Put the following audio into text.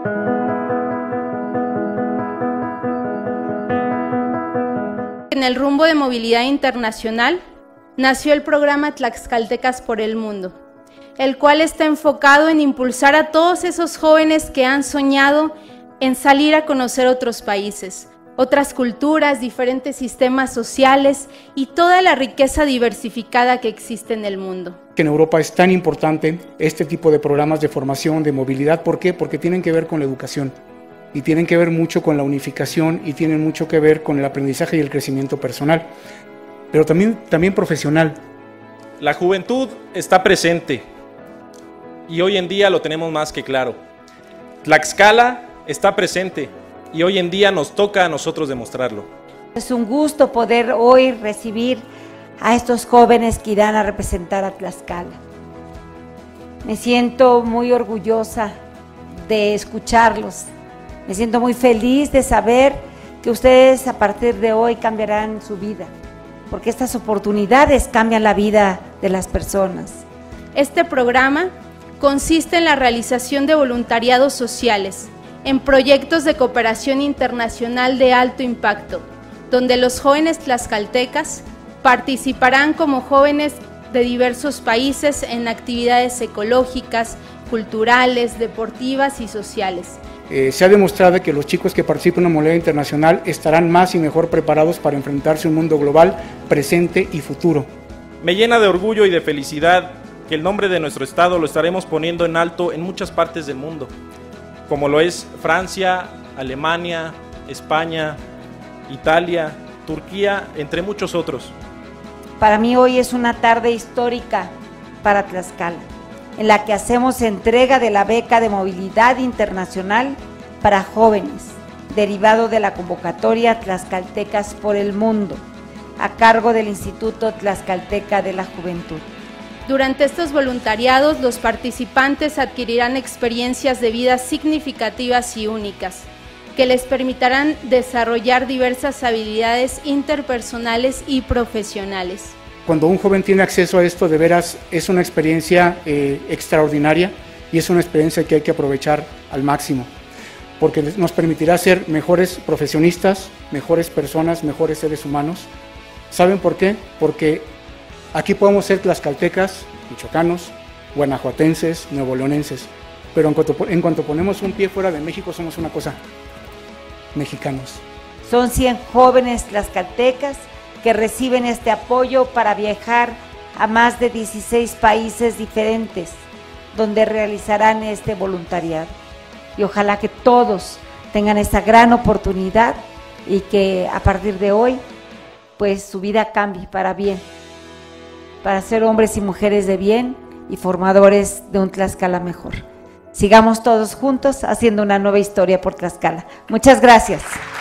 En el rumbo de movilidad internacional nació el programa Tlaxcaltecas por el Mundo, el cual está enfocado en impulsar a todos esos jóvenes que han soñado en salir a conocer otros países, otras culturas, diferentes sistemas sociales y toda la riqueza diversificada que existe en el mundo. En Europa es tan importante este tipo de programas de formación, de movilidad. ¿Por qué? Porque tienen que ver con la educación y tienen que ver mucho con la unificación y tienen mucho que ver con el aprendizaje y el crecimiento personal, pero también profesional. La juventud está presente y hoy en día lo tenemos más que claro. Tlaxcala está presente y hoy en día nos toca a nosotros demostrarlo. Es un gusto poder hoy recibir a estos jóvenes que irán a representar a Tlaxcala. Me siento muy orgullosa de escucharlos. Me siento muy feliz de saber que ustedes a partir de hoy cambiarán su vida, porque estas oportunidades cambian la vida de las personas. Este programa consiste en la realización de voluntariados sociales, en proyectos de cooperación internacional de alto impacto, donde los jóvenes tlaxcaltecas participarán como jóvenes de diversos países en actividades ecológicas, culturales, deportivas y sociales. Se ha demostrado que los chicos que participan en una movilidad internacional estarán más y mejor preparados para enfrentarse a un mundo global, presente y futuro. Me llena de orgullo y de felicidad que el nombre de nuestro estado lo estaremos poniendo en alto en muchas partes del mundo, como lo es Francia, Alemania, España, Italia, Turquía, entre muchos otros. Para mí hoy es una tarde histórica para Tlaxcala, en la que hacemos entrega de la beca de movilidad internacional para jóvenes, derivado de la convocatoria Tlaxcaltecas por el Mundo, a cargo del Instituto Tlaxcalteca de la Juventud. Durante estos voluntariados, los participantes adquirirán experiencias de vida significativas y únicas, que les permitirán desarrollar diversas habilidades interpersonales y profesionales. Cuando un joven tiene acceso a esto, de veras es una experiencia extraordinaria y es una experiencia que hay que aprovechar al máximo, porque nos permitirá ser mejores profesionistas, mejores personas, mejores seres humanos. ¿Saben por qué? Porque aquí podemos ser tlaxcaltecas, michoacanos, guanajuatenses, nuevoleonenses, pero en cuanto ponemos un pie fuera de México somos una cosa, mexicanos. Son 100 jóvenes tlaxcaltecas que reciben este apoyo para viajar a más de 16 países diferentes, donde realizarán este voluntariado. Y ojalá que todos tengan esta gran oportunidad y que a partir de hoy, pues su vida cambie para bien, para ser hombres y mujeres de bien y formadores de un Tlaxcala mejor. Sigamos todos juntos haciendo una nueva historia por Tlaxcala. Muchas gracias.